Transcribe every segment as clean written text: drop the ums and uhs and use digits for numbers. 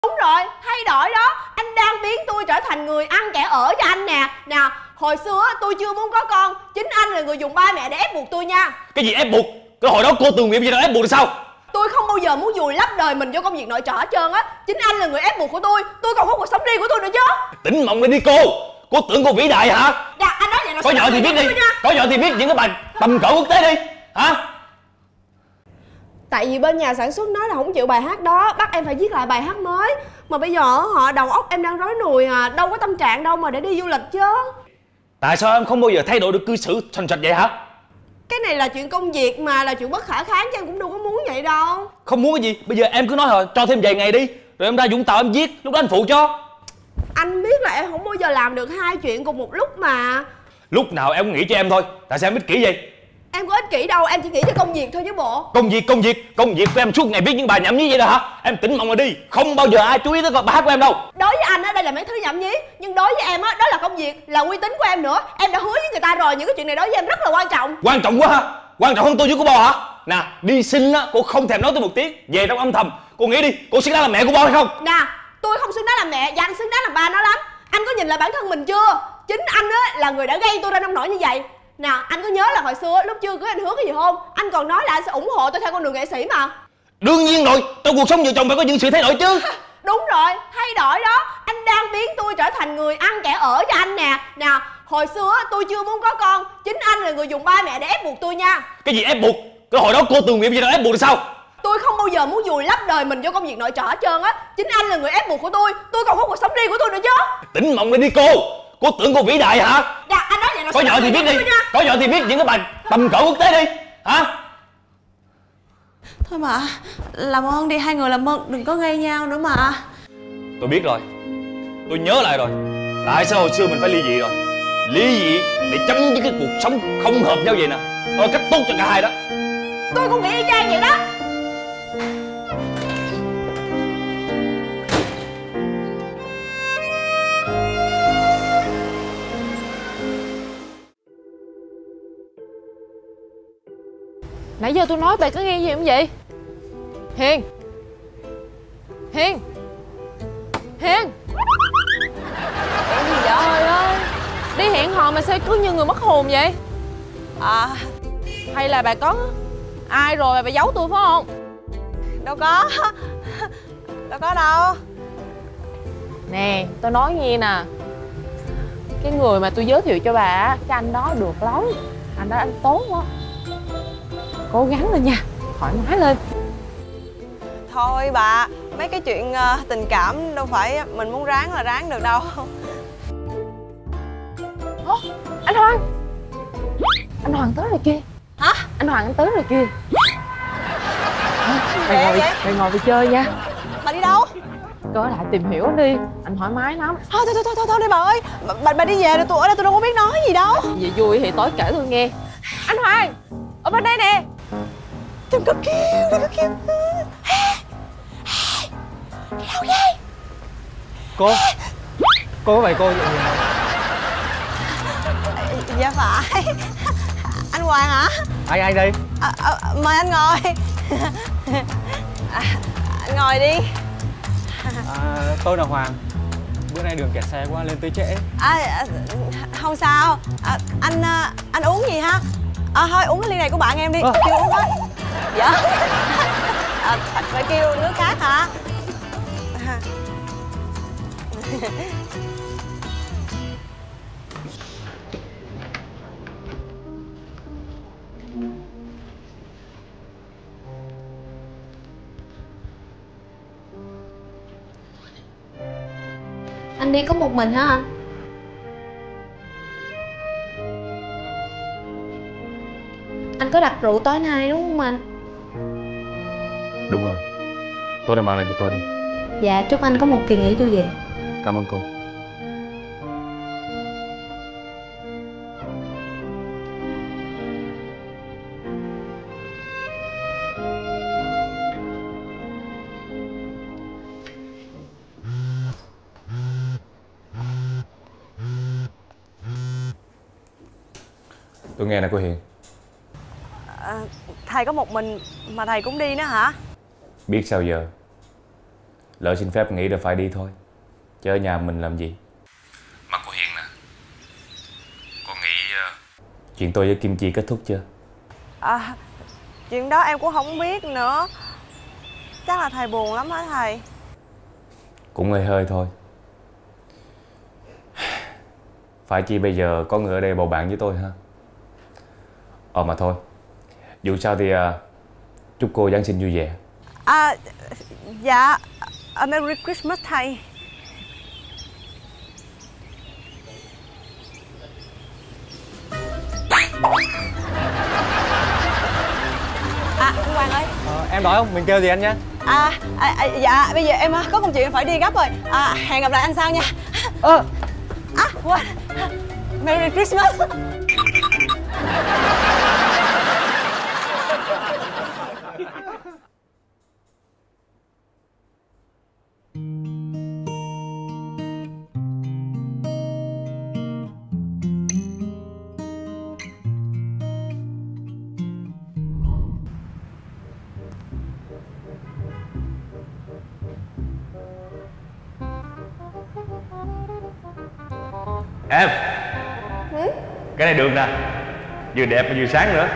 Đúng rồi, thay đổi đó. Anh đang biến tôi trở thành người ăn kẻ ở cho anh nè. Nào, hồi xưa tôi chưa muốn có con, chính anh là người dùng ba mẹ để ép buộc tôi nha. Cái gì ép buộc? Cái hồi đó cô tự nguyện, bây giờ ép buộc là sao? Tôi không bao giờ muốn vùi lấp đời mình vô công việc nội trợ hết trơn á. Chính anh là người ép buộc của tôi còn có cuộc sống riêng của tôi nữa chứ. Tỉnh mộng lên đi cô. Cô tưởng cô vĩ đại hả? Dạ, anh nói vậy là có nhỏ thì viết đi, có nhỏ thì viết những cái bài tầm cỡ quốc tế đi hả? Tại vì bên nhà sản xuất nói là không chịu bài hát đó, bắt em phải viết lại bài hát mới. Mà bây giờ họ đầu óc em đang rối nùi à, đâu có tâm trạng đâu mà để đi du lịch chứ. Tại sao em không bao giờ thay đổi được cư xử thành trạch vậy hả? Cái này là chuyện công việc mà, là chuyện bất khả kháng chứ em cũng đâu có muốn vậy đâu. Không muốn cái gì? Bây giờ em cứ nói thôi, cho thêm vài ngày đi, rồi em ra Vũng Tàu em viết, lúc đó anh phụ cho. Anh biết là em không bao giờ làm được hai chuyện cùng một lúc mà. Lúc nào em cũng nghĩ cho em thôi, tại sao em ích kỷ vậy? Em có ích kỷ đâu, em chỉ nghĩ cho công việc thôi chứ bộ. Công việc của em suốt ngày viết những bài nhảm nhí vậy đó hả? Em tỉnh mộng rồi đi, không bao giờ ai chú ý tới bài hát của em đâu. Đối với anh á, đây là mấy thứ nhảm nhí, nhưng đối với em á, đó là công việc, là uy tín của em nữa. Em đã hứa với người ta rồi, những cái chuyện này đối với em rất là quan trọng. Quan trọng quá ha? Quan trọng hơn tôi với cô Bo hả? Nè, đi xin á, cô không thèm nói tôi một tiếng, về trong âm thầm, cô nghĩ đi, cô xứng đáng là mẹ của Bo hay không? Nè, tôi không xứng đáng làm mẹ và anh xứng đáng làm ba nó lắm. Anh có nhìn lại bản thân mình chưa? Chính anh á là người đã gây tôi ra nông nổi như vậy. Nè, anh có nhớ là hồi xưa lúc chưa cưới anh hứa cái gì không? Anh còn nói là anh sẽ ủng hộ tôi theo con đường nghệ sĩ mà. Đương nhiên rồi, trong cuộc sống vợ chồng phải có những sự thay đổi chứ. Đúng rồi, thay đổi đó. Anh đang biến tôi trở thành người ăn kẻ ở cho anh nè. Nè, hồi xưa tôi chưa muốn có con, chính anh là người dùng ba mẹ để ép buộc tôi nha. Cái gì ép buộc? Cái hồi đó cô tự nguyện, bây giờ ép buộc là sao? Tôi không bao giờ muốn vùi lấp đời mình vô công việc nội trợ hết trơn á. Chính anh là người ép buộc của tôi còn có cuộc sống riêng của tôi nữa chứ. Tỉnh mộng lên đi cô. Cô tưởng cô vĩ đại hả? Dạ, anh nói vậy là có nhỏ thì viết đi, có nhỏ thì viết những cái bài tầm cỡ quốc tế đi hả? Thôi mà, làm ơn đi, hai người làm ơn đừng có gây nhau nữa mà. Tôi biết rồi, tôi nhớ lại rồi. Tại sao hồi xưa mình phải ly dị rồi? Ly dị để chấm dứt cái cuộc sống không hợp nhau vậy nè. Đó là cách tốt cho cả hai đó. Tôi cũng nghĩ y chang vậy đó. Nãy giờ tôi nói bà có nghe gì không vậy? Hiền Hiền Hiền Chuyện gì vậy ơi ơi? Đi hẹn hò mà sao cứ như người mất hồn vậy? À, hay là bà có ai rồi bà giấu tôi phải không? Đâu có. Đâu có đâu. Nè, tôi nói nghe nè. Cái người mà tôi giới thiệu cho bà á, cái anh đó được lắm. Anh đó anh tốt quá. Cố gắng lên nha, thoải mái lên. Thôi bà, mấy cái chuyện tình cảm đâu phải mình muốn ráng là ráng được đâu. Ủa, anh Hoàng. Anh Hoàng tới rồi kìa. Hả? Anh Hoàng anh tới rồi kìa. Mày ngồi đi chơi nha. Bà đi đâu? Có lại tìm hiểu đi, anh thoải mái lắm. Thôi đi bà ơi. Bà đi về rồi, tôi ở đây tôi đâu có biết nói gì đâu. Vậy vui thì tối kể tôi nghe. Anh Hoàng, ở bên đây nè. Đừng có kêu, đừng có kêu. Đi đâu vậy? Cô có phải cô vậy? Dạ phải. Anh Hoàng hả? Ai đây? Mời anh ngồi. Anh ngồi đi. Tôi là Hoàng. Bữa nay đường kẹt xe quá lên tới trễ. Không sao. Anh uống gì ha? Thôi uống cái ly này của bạn em đi. Kêu uống hết. Dạ. Phải kêu nước khác hả? Anh đi có một mình hả anh? Anh có đặt rượu tối nay đúng không anh? Đúng rồi, tôi đang mang lại cho tôi đi. Dạ, chúc anh có một kỳ nghỉ vui vẻ. Cảm ơn cô. Tôi nghe nè cô Hiền. Thầy có một mình mà thầy cũng đi nữa hả? Biết sao giờ. Lỡ xin phép nghỉ rồi phải đi thôi, chứ ở nhà mình làm gì. Mà cô Hiền nè, cô nghĩ chuyện tôi với Kim Chi kết thúc chưa? Chuyện đó em cũng không biết nữa. Chắc là thầy buồn lắm hả thầy? Cũng hơi hơi thôi. Phải chi bây giờ có người ở đây bầu bạn với tôi ha. Mà thôi, dù sao thì chúc cô Giáng sinh vui vẻ. Dạ, Merry Christmas thầy. Hoàng ơi. Em đói không? Mình kêu gì ăn nhá. Dạ, bây giờ em có công chuyện phải đi gấp rồi. Hẹn gặp lại anh sau nha. Quên. Merry Christmas. Em, cái này được nè, vừa đẹp mà vừa sáng nữa.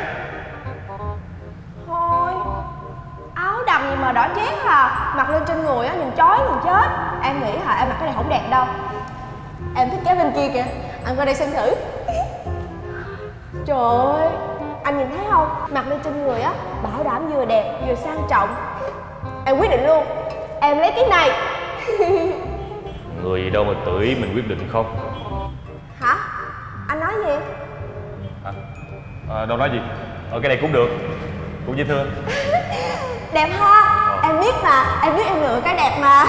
Thôi, áo đầm gì mà đỏ chét à, mặc lên trên người á nhìn chói nhìn chết. Em nghĩ hả em mặc cái này không đẹp đâu. Em thích cái bên kia kìa, anh qua đây xem thử. Trời ơi, anh nhìn thấy không, mặc lên trên người á bảo đảm vừa đẹp vừa sang trọng. Em quyết định luôn, em lấy cái này. Người gì đâu mà tưởi mình quyết định không? Hả? Anh nói gì? Đâu nói gì. Cái này cũng được, cũng dễ thương. Đẹp ha. Em biết mà, em biết em lựa cái đẹp mà.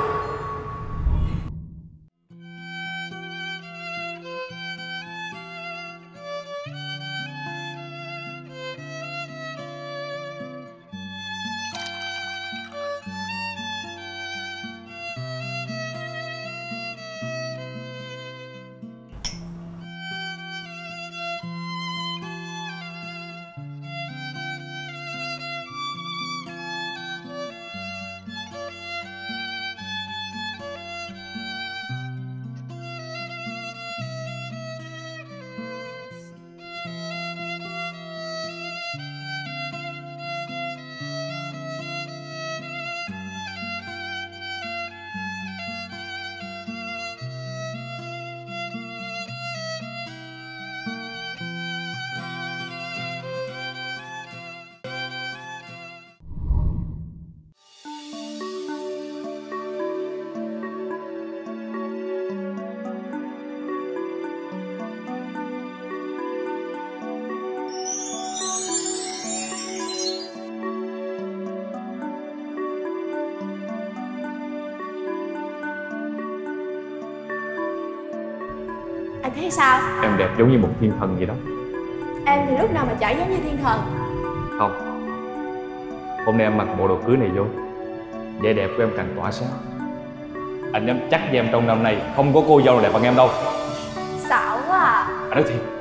Anh thấy sao? Em đẹp giống như một thiên thần vậy đó. Em thì lúc nào mà chả giống như thiên thần. Không, hôm nay em mặc bộ đồ cưới này vô, vẻ đẹp của em càng tỏa sáng. Anh dám chắc với em trong năm nay không có cô dâu nào đẹp bằng em đâu. Xạo quá à. Anh nói thiệt.